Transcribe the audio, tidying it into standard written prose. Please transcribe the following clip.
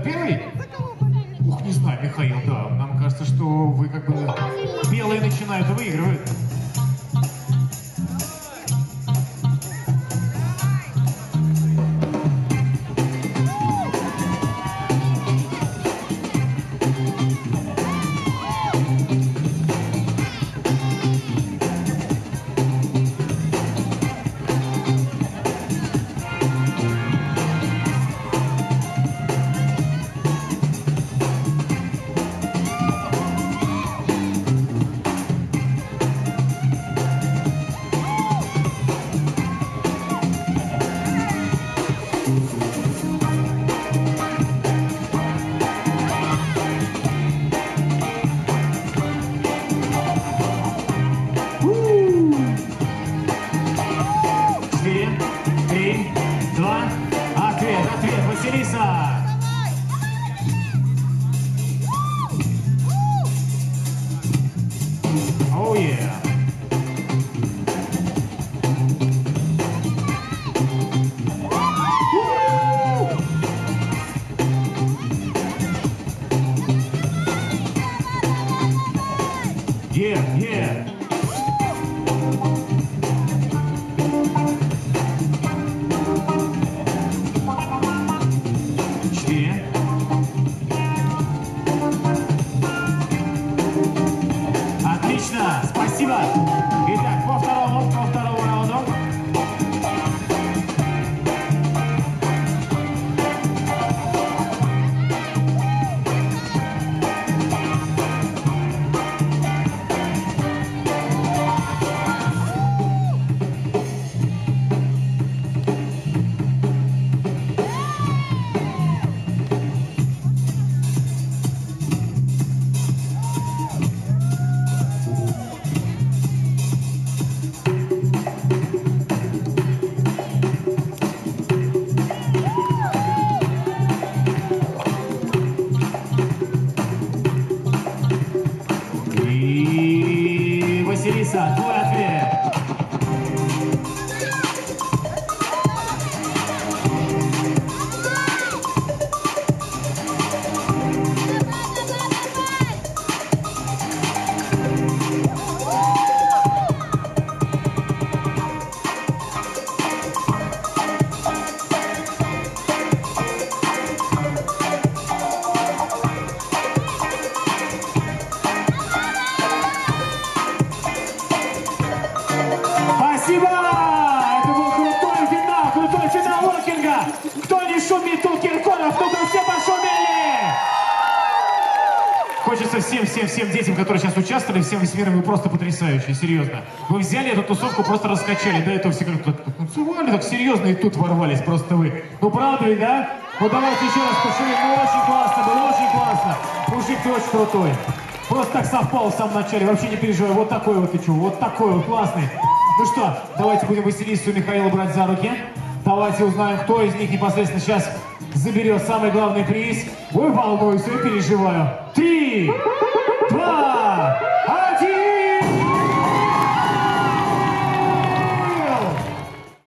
первый? Ух, не знаю, Михаил, да. Нам кажется, что вы как бы белые начинают и выигрывают. Василиса! Oh yeah! Yeah, yeah! Отлично, спасибо. Итак, по второму раунду. Василиса, твой ответ. Спасибо! Это был крутой финал Локинга! Кто не шумит, тут Киркоров, тут все пошумели! Хочется всем детям, которые сейчас участвовали, всем весь мир, вы просто потрясающие, серьезно. Вы взяли эту тусовку, просто раскачали, до этого все как-то танцевали, так серьезно, и тут ворвались просто вы. Ну правда ведь, да? Ну давайте еще раз пошумим, ну очень классно было, очень классно. Мужик, ты очень крутой. Просто так совпало в самом начале, вообще не переживай, вот такой вот ты чё, вот такой вот классный. Ну что, давайте будем Василису и Михаила брать за руки. Давайте узнаем, кто из них непосредственно сейчас заберет самый главный приз. Ой, волнуюсь, я переживаю. 3!